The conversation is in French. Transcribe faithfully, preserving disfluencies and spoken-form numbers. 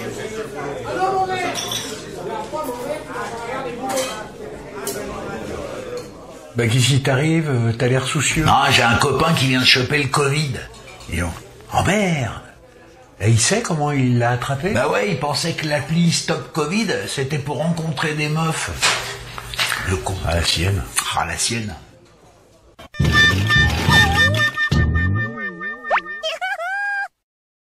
Bah qu'est-ce qui t'arrive? T'as l'air soucieux. Non, j'ai un copain qui vient de choper le Covid. Et on... Oh merde. Et il sait comment il l'a attrapé? Bah ouais, il pensait que l'appli Stop Covid, c'était pour rencontrer des meufs. Le con. À la sienne. Ah, la sienne.